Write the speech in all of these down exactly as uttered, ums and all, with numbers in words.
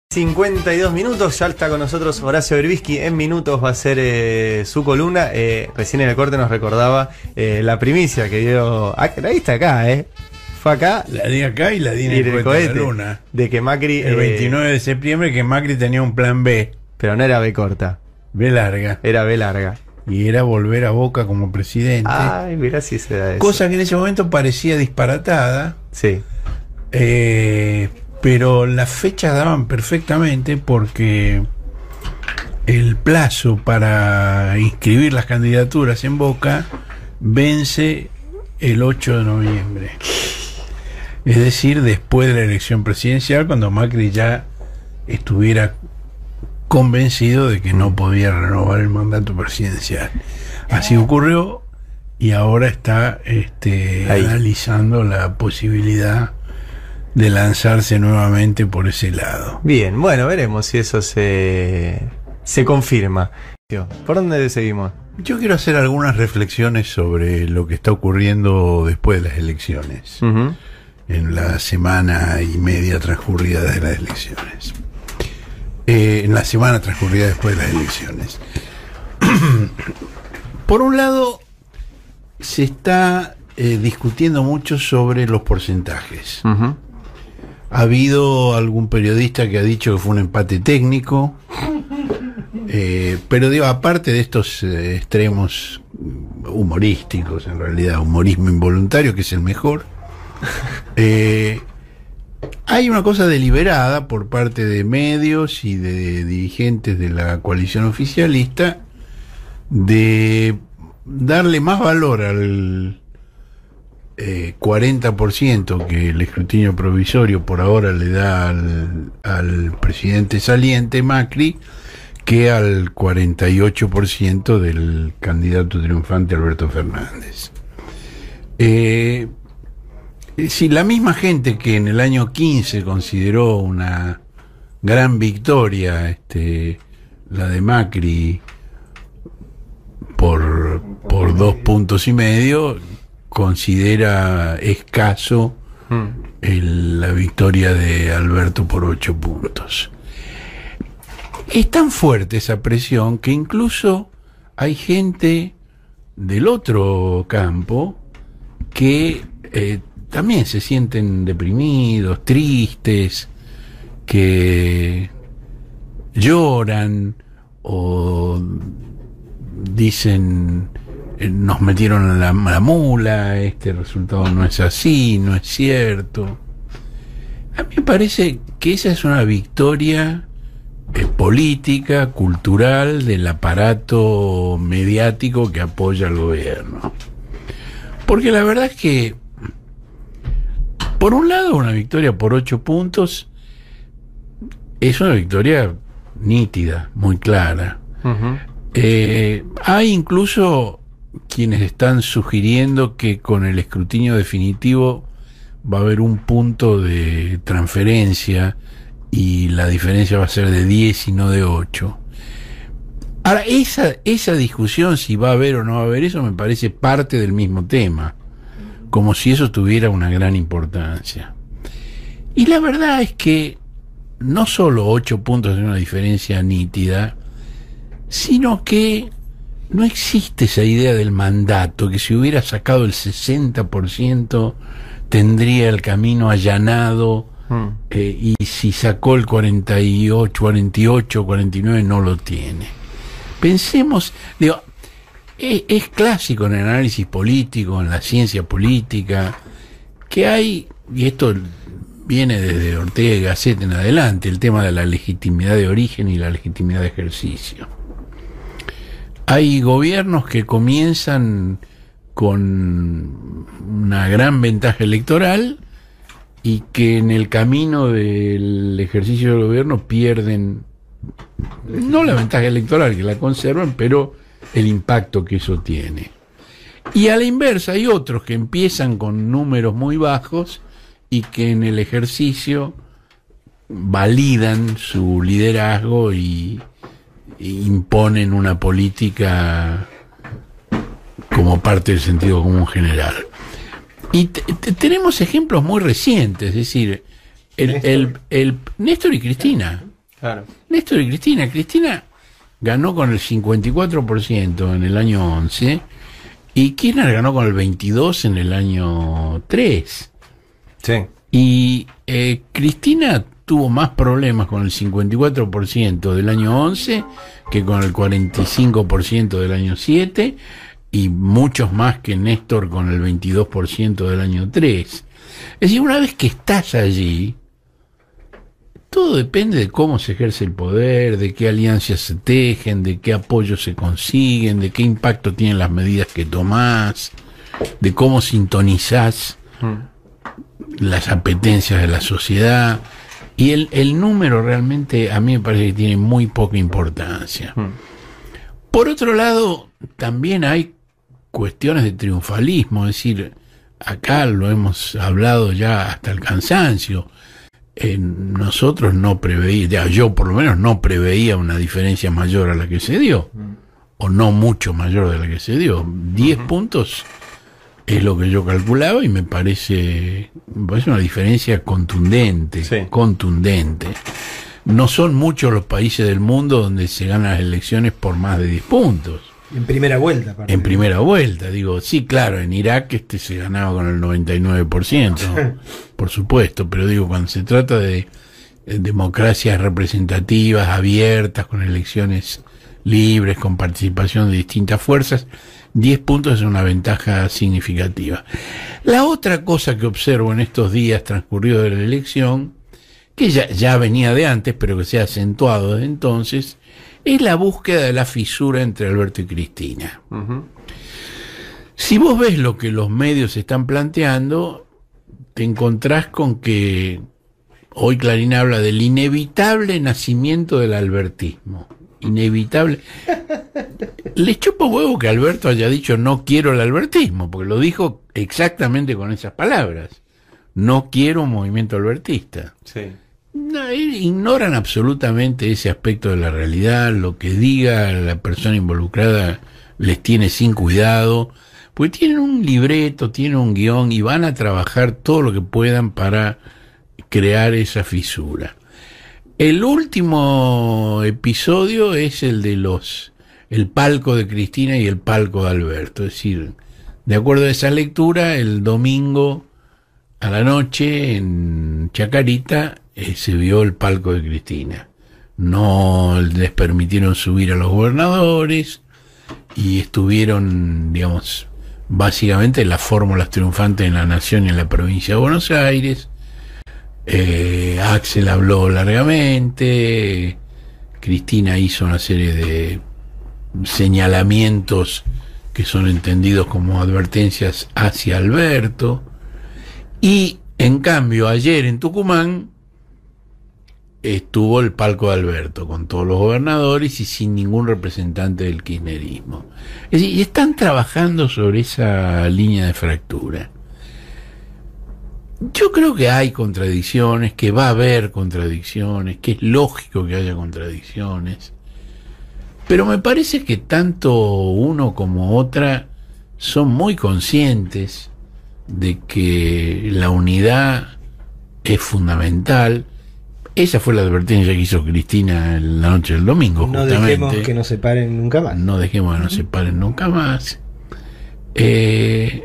cincuenta y dos minutos, ya está con nosotros Horacio Berbisky. En minutos va a ser eh, su columna. Eh, recién en el corte nos recordaba eh, la primicia que dio. Ah, ahí está acá, ¿eh? Fue acá. La di acá y la di en el, el cohete de la luna. De que Macri. El veintinueve de septiembre, que Macri tenía un plan B. Pero no era B corta. B larga. Era B larga. Y era volver a Boca como presidente. Ay, mirá si se da eso. Cosa que en ese momento parecía disparatada. Sí. Eh. Pero las fechas daban perfectamente porque el plazo para inscribir las candidaturas en Boca vence el ocho de noviembre. Es decir, después de la elección presidencial, cuando Macri ya estuviera convencido de que no podía renovar el mandato presidencial. Así ocurrió y ahora está este, analizando la posibilidad de lanzarse nuevamente por ese lado. Bien, bueno, veremos si eso se, se confirma. ¿Por dónde seguimos? Yo quiero hacer algunas reflexiones sobre lo que está ocurriendo después de las elecciones, uh-huh. en la semana y media transcurrida de las elecciones. Eh, en la semana transcurrida después de las elecciones. Por un lado, se está eh, discutiendo mucho sobre los porcentajes. Uh-huh. Ha habido algún periodista que ha dicho que fue un empate técnico, eh, pero digo, aparte de estos eh, extremos humorísticos, en realidad, humorismo involuntario, que es el mejor, eh, hay una cosa deliberada por parte de medios y de dirigentes de la coalición oficialista de darle más valor al Eh, cuarenta por ciento que el escrutinio provisorio por ahora le da al, al presidente saliente Macri, que al cuarenta y ocho por ciento del candidato triunfante Alberto Fernández. Eh, si la misma gente que en el año quince consideró una gran victoria este, la de Macri por, por dos puntos y medio, considera escaso hmm. el, la victoria de Alberto por ocho puntos. Es tan fuerte esa presión que incluso hay gente del otro campo que eh, también se sienten deprimidos, tristes, que lloran o dicen: nos metieron la, la mula, este resultado no es así, no es cierto. A mí me parece que esa es una victoria eh, política, cultural, del aparato mediático que apoya al gobierno. Porque la verdad es que, por un lado, una victoria por ocho puntos es una victoria nítida, muy clara. Uh-huh. Eh, hay incluso quienes están sugiriendo que con el escrutinio definitivo va a haber un punto de transferencia y la diferencia va a ser de diez y no de ocho. Ahora, esa, esa discusión, si va a haber o no va a haber, eso me parece parte del mismo tema, como si eso tuviera una gran importancia. Y la verdad es que no solo ocho puntos es una diferencia nítida, sino que no existe esa idea del mandato, que si hubiera sacado el sesenta por ciento tendría el camino allanado, mm. eh, y si sacó el cuarenta y ocho, cuarenta y ocho, cuarenta y nueve no lo tiene. Pensemos, digo, es, es clásico en el análisis político, en la ciencia política, que hay, y esto viene desde Ortega y Gasset en adelante, el tema de la legitimidad de origen y la legitimidad de ejercicio. Hay gobiernos que comienzan con una gran ventaja electoral y que en el camino del ejercicio del gobierno pierden, no la ventaja electoral, que la conservan, pero el impacto que eso tiene. Y a la inversa hay otros que empiezan con números muy bajos y que en el ejercicio validan su liderazgo y imponen una política como parte del sentido común general. Y t- t- tenemos ejemplos muy recientes, es decir, el, el, el Néstor y Cristina. Claro. Néstor y Cristina. Cristina ganó con el cincuenta y cuatro por ciento en el año once y Kirchner ganó con el veintidós por ciento en el año tres. Sí. Y eh, Cristina tuvo más problemas con el cincuenta y cuatro por ciento del año once que con el cuarenta y cinco por ciento del año siete y muchos más que Néstor con el veintidós por ciento del año tres. Es decir, una vez que estás allí, todo depende de cómo se ejerce el poder, de qué alianzas se tejen, de qué apoyos se consiguen, de qué impacto tienen las medidas que tomás, de cómo sintonizás mm. las apetencias de la sociedad. Y el, el número realmente a mí me parece que tiene muy poca importancia. Mm. Por otro lado, también hay cuestiones de triunfalismo, es decir, acá lo hemos hablado ya hasta el cansancio. Eh, nosotros no preveía, yo por lo menos no preveía una diferencia mayor a la que se dio, mm. o no mucho mayor de la que se dio. diez uh-huh. puntos es lo que yo calculaba y me parece, me parece una diferencia contundente, sí. contundente. No son muchos los países del mundo donde se ganan las elecciones por más de diez puntos. En primera vuelta. Para en primera vuelta, digo, sí, claro, en Irak este se ganaba con el noventa y nueve por ciento, por supuesto, pero digo, cuando se trata de, de democracias representativas, abiertas, con elecciones libres, con participación de distintas fuerzas, diez puntos es una ventaja significativa. La otra cosa que observo en estos días transcurridos de la elección, que ya, ya venía de antes, pero que se ha acentuado desde entonces, es la búsqueda de la fisura entre Alberto y Cristina. Uh-huh. Si vos ves lo que los medios están planteando, te encontrás con que hoy Clarín habla del inevitable nacimiento del albertismo. Inevitable. Le chupa huevo que Alberto haya dicho no quiero el albertismo, porque lo dijo exactamente con esas palabras. No quiero un movimiento albertista. Sí. No, ignoran absolutamente ese aspecto de la realidad. Lo que diga la persona involucrada les tiene sin cuidado, porque tienen un libreto, tienen un guión y van a trabajar todo lo que puedan para crear esa fisura. El último episodio es el de los el palco de Cristina y el palco de Alberto. Es decir, de acuerdo a esa lectura, el domingo a la noche en Chacarita eh, se vio el palco de Cristina. No les permitieron subir a los gobernadores y estuvieron, digamos, básicamente las fórmulas triunfantes en la nación y en la provincia de Buenos Aires. Eh, Axel habló largamente, Cristina hizo una serie de señalamientos que son entendidos como advertencias hacia Alberto, y en cambio ayer en Tucumán estuvo el palco de Alberto con todos los gobernadores y sin ningún representante del kirchnerismo. Es decir, y están trabajando sobre esa línea de fractura. Yo creo que hay contradicciones, que va a haber contradicciones, que es lógico que haya contradicciones, pero me parece que tanto uno como otra son muy conscientes de que la unidad es fundamental. Esa fue la advertencia que hizo Cristina en la noche del domingo, no justamente. dejemos que nos separen nunca más. No dejemos que nos separen nunca más. Eh...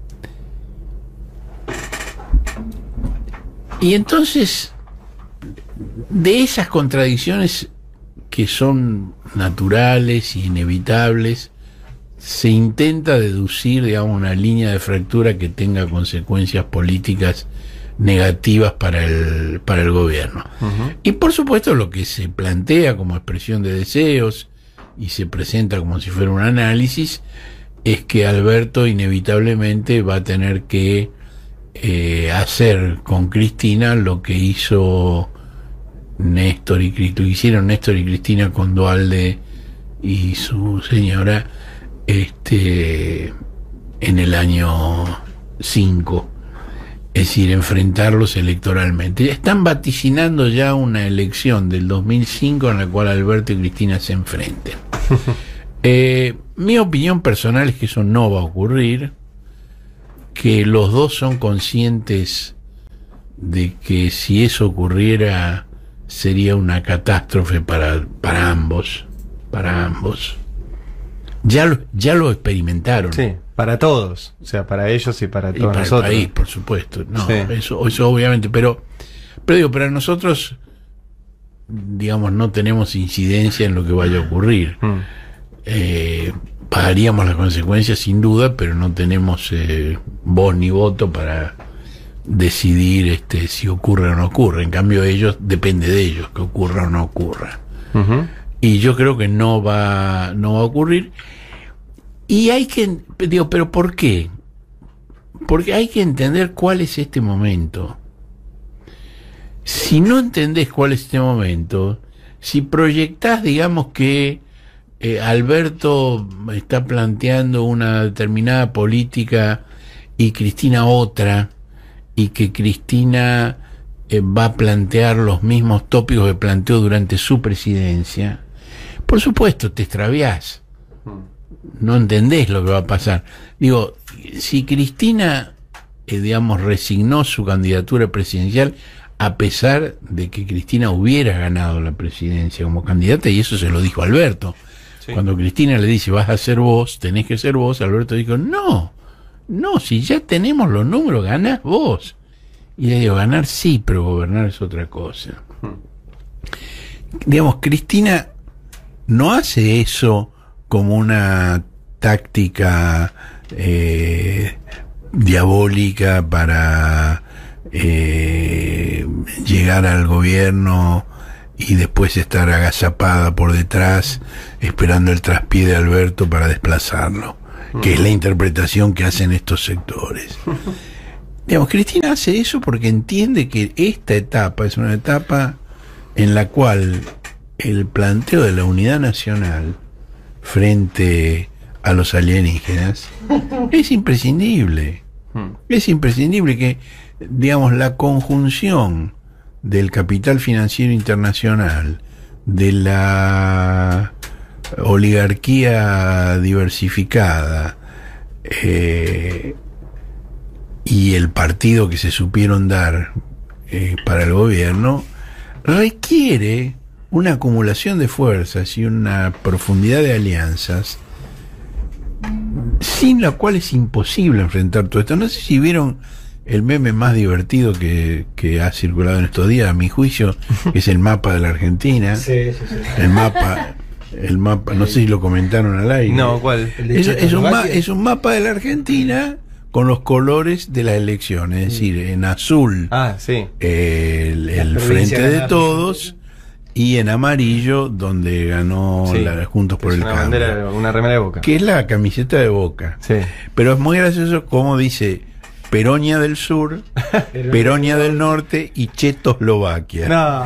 Y entonces, de esas contradicciones que son naturales y inevitables, se intenta deducir, digamos, una línea de fractura que tenga consecuencias políticas negativas para el, para el gobierno. Uh-huh. Y por supuesto lo que se plantea como expresión de deseos y se presenta como si fuera un análisis es que Alberto inevitablemente va a tener que Eh, hacer con Cristina lo que hizo Néstor y Cristina, hicieron Néstor y Cristina con Duhalde y su señora este en el año cinco, es decir, enfrentarlos electoralmente. Están vaticinando ya una elección del dos mil cinco en la cual Alberto y Cristina se enfrenten. eh, mi opinión personal es que eso no va a ocurrir, que los dos son conscientes de que si eso ocurriera sería una catástrofe para, para ambos, para ambos. Ya lo, ya lo experimentaron. Sí, para todos, o sea, para ellos y para Y todos para nosotros. el país, por supuesto. No, Sí. eso, eso obviamente, pero, pero digo, para nosotros, digamos, no tenemos incidencia en lo que vaya a ocurrir. Mm. Eh, pagaríamos las consecuencias sin duda, pero no tenemos eh, voz ni voto para decidir este si ocurre o no ocurre. En cambio, ellos, depende de ellos que ocurra o no ocurra. Ujú. Y yo creo que no va, no va a ocurrir. Y hay que, digo, ¿pero por qué? Porque hay que entender cuál es este momento. Si no entendés cuál es este momento, si proyectás, digamos, que eh, Alberto está planteando una determinada política y Cristina otra, y que Cristina eh, va a plantear los mismos tópicos que planteó durante su presidencia, por supuesto te extraviás, no entendés lo que va a pasar. Digo, si Cristina eh, digamos resignó su candidatura presidencial a pesar de que Cristina hubiera ganado la presidencia como candidata, y eso se lo dijo Alberto, Sí. cuando Cristina le dice vas a ser vos, tenés que ser vos, Alberto dijo no, no, si ya tenemos los números, ganás vos. Y le digo, ganar sí, pero gobernar es otra cosa. Digamos, Cristina no hace eso como una táctica eh, diabólica para eh, llegar al gobierno y después estar agazapada por detrás esperando el traspié de Alberto para desplazarlo, que es la interpretación que hacen estos sectores. Digamos, Cristina hace eso porque entiende que esta etapa es una etapa en la cual el planteo de la unidad nacional frente a los alienígenas es imprescindible. Es imprescindible que, digamos, la conjunción del capital financiero internacional, de la oligarquía diversificada, eh, y el partido que se supieron dar eh, para el gobierno, requiere una acumulación de fuerzas y una profundidad de alianzas sin la cual es imposible enfrentar todo esto. No sé si vieron el meme más divertido que, que ha circulado en estos días, a mi juicio, que es el mapa de la Argentina. Sí, sí, sí. El mapa, el mapa, no sé si lo comentaron al aire. No, ¿cuál? El de Es, es un ma- Checoslovaquia. es un mapa de la Argentina con los colores de las elecciones, es decir, en azul Ah, sí. el, el Las Frente provincias de ganadas. Todos y en amarillo donde ganó Sí. la Juntos por Es el una Cambio, bandera, una remera de Boca. que es la camiseta de Boca. Sí. Pero es muy gracioso como dice Peronia del Sur, Peronia del Norte y Checoslovaquia. No.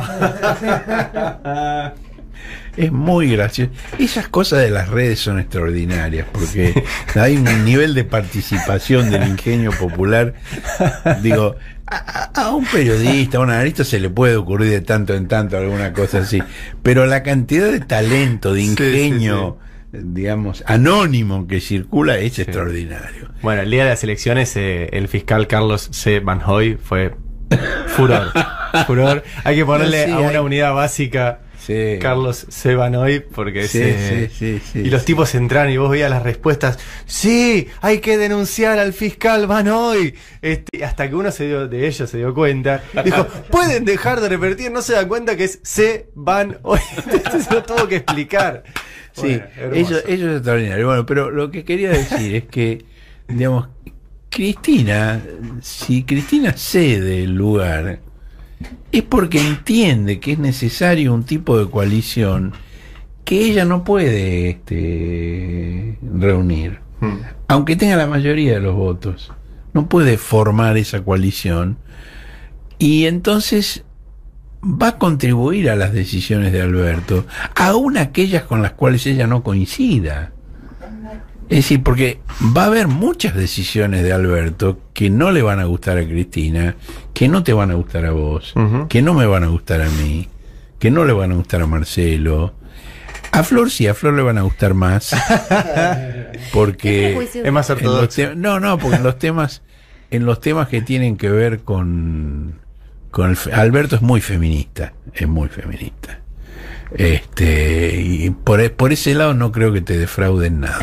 Es muy gracioso. Esas cosas de las redes son extraordinarias porque hay un nivel de participación del ingenio popular. Digo, a, a un periodista, a un analista se le puede ocurrir de tanto en tanto alguna cosa así, pero la cantidad de talento, de Sí, ingenio, digamos, anónimo que circula es extraordinario. Bueno, el día de las elecciones, eh, el fiscal Carlos C. Van Hoy fue furor. Furor. Hay que ponerle Sí, a una hay- unidad básica Sí. Carlos C. Van Hoy porque Sí, se... sí, sí, sí, y los sí. tipos entraron y vos veías las respuestas. Sí, hay que denunciar al fiscal Van Hoy. Este, hasta que uno se dio, de ellos se dio cuenta. Dijo, pueden dejar de repetir, no se dan cuenta que es C. Van Hoy. Entonces se lo tuvo que explicar. Sí, Bueno, hermoso. eso, eso es extraordinario. Bueno, pero lo que quería decir es que, digamos, Cristina, si Cristina cede el lugar, es porque entiende que es necesario un tipo de coalición que ella no puede este, reunir, Hmm. aunque tenga la mayoría de los votos. No puede formar esa coalición y entonces va a contribuir a las decisiones de Alberto, aun aquellas con las cuales ella no coincida. Es decir, porque va a haber muchas decisiones de Alberto que no le van a gustar a Cristina, que no te van a gustar a vos, Ujú. que no me van a gustar a mí, que no le van a gustar a Marcelo. A Flor sí, a Flor le van a gustar más. Porque Es más en los ortodoxo. te- no, no, porque en los temas, en los temas que tienen que ver con con el, Alberto es muy feminista, es muy feminista. Este, y por, por ese lado no creo que te defrauden nada.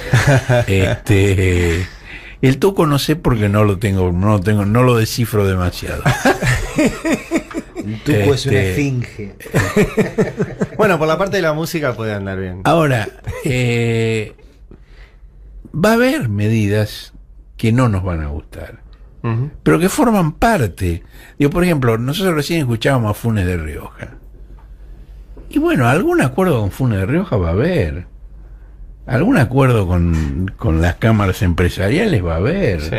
Este, el Tuco no sé porque no lo tengo, no lo tengo, no lo descifro demasiado. El Tuco este, es una esfinge. Bueno, por la parte de la música puede andar bien. Ahora, eh, va a haber medidas que no nos van a gustar, uh-huh. pero que forman parte. Digo, por ejemplo, nosotros recién escuchábamos a Funes de Rioja. Y bueno, algún acuerdo con Funes de Rioja va a haber. Algún acuerdo con, con las cámaras empresariales va a haber. Sí.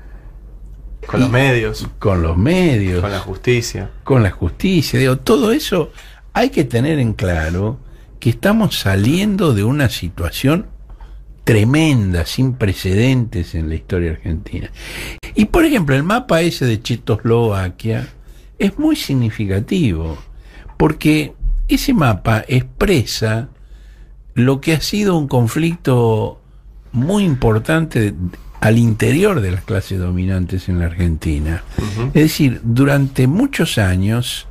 Con y los medios. Con los medios. Con la justicia. Con la justicia. Digo, todo eso hay que tener en claro que estamos saliendo de una situación tremenda, sin precedentes en la historia argentina. Y por ejemplo, el mapa ese de Checoslovaquia es muy significativo, porque ese mapa expresa lo que ha sido un conflicto muy importante al interior de las clases dominantes en la Argentina. Uh-huh. Es decir, durante muchos años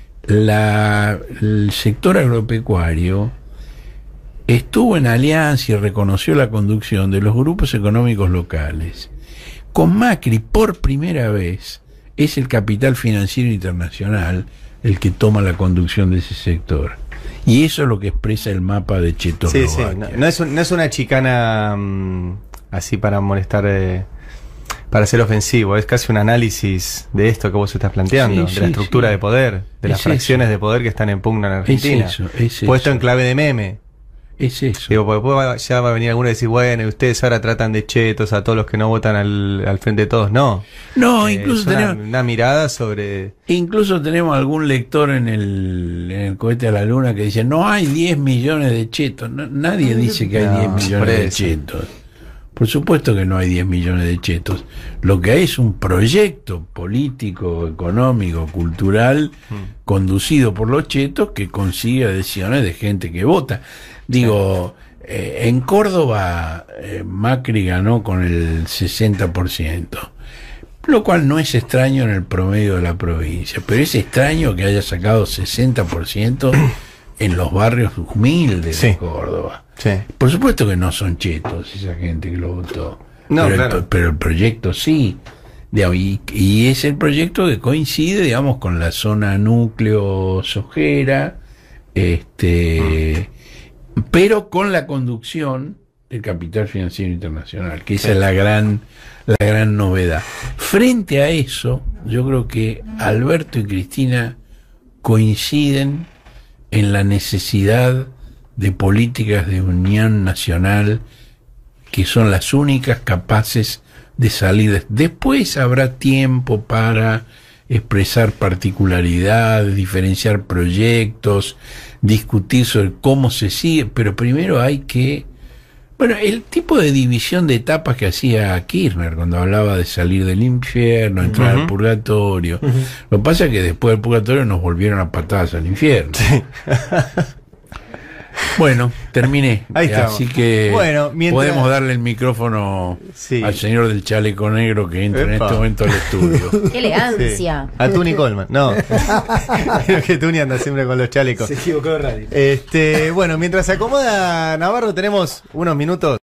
la, el sector agropecuario estuvo en alianza y reconoció la conducción de los grupos económicos locales. Con Macri, por primera vez, es el capital financiero internacional el que toma la conducción de ese sector. Y eso es lo que expresa el mapa de Checoslovaquia. Sí, sí, no, no, es un, no es una chicana um, así para molestar, eh, para ser ofensivo, es casi un análisis de esto que vos estás planteando, sí, de la sí, estructura sí. de poder, de es las fracciones eso. de poder que están en pugna en Argentina. Es eso, es puesto eso. en clave de meme. Es eso. Digo, porque después ya va a venir alguno y decir, bueno, y ustedes ahora tratan de chetos a todos los que no votan al, al frente de todos. No. No, eh, incluso es una, tenemos una mirada sobre... Incluso tenemos algún lector en el, en el cohete a la luna que dice, no hay diez millones de chetos. No, nadie dice que hay no, diez millones de chetos. Por supuesto que no hay diez millones de chetos. Lo que hay es un proyecto político, económico, cultural, mm. conducido por los chetos, que consigue adhesiones de gente que vota. Digo, sí. eh, en Córdoba eh, Macri ganó con el sesenta por ciento, lo cual no es extraño en el promedio de la provincia, pero es extraño que haya sacado sesenta por ciento en los barrios humildes sí. de Córdoba. Sí. Por supuesto que no son chetos esa gente que lo votó, no, pero, claro. el, pero el proyecto sí. Y, y es el proyecto que coincide, digamos, con la zona núcleo sojera, este... Mm. pero con la conducción del capital financiero internacional, que esa sí. es la gran, la gran novedad. Frente a eso, yo creo que Alberto y Cristina coinciden en la necesidad de políticas de unión nacional que son las únicas capaces de salir. Después habrá tiempo para expresar particularidades, diferenciar proyectos, discutir sobre cómo se sigue, pero primero hay que... Bueno, el tipo de división de etapas que hacía Kirchner cuando hablaba de salir del infierno, entrar uh-huh. al purgatorio. Uh-huh. Lo que pasa es que después del purgatorio nos volvieron a patadas al infierno. Sí. Bueno, terminé. Ahí estamos. Así que bueno, mientras... podemos darle el micrófono sí. al señor del chaleco negro que entra Epa. en este momento al estudio. ¡Qué elegancia! Sí. A Tuni Coleman. No. Creo que Tuni anda siempre con los chalecos. Se equivocó de radio. Este, bueno, mientras se acomoda Navarro, tenemos unos minutos.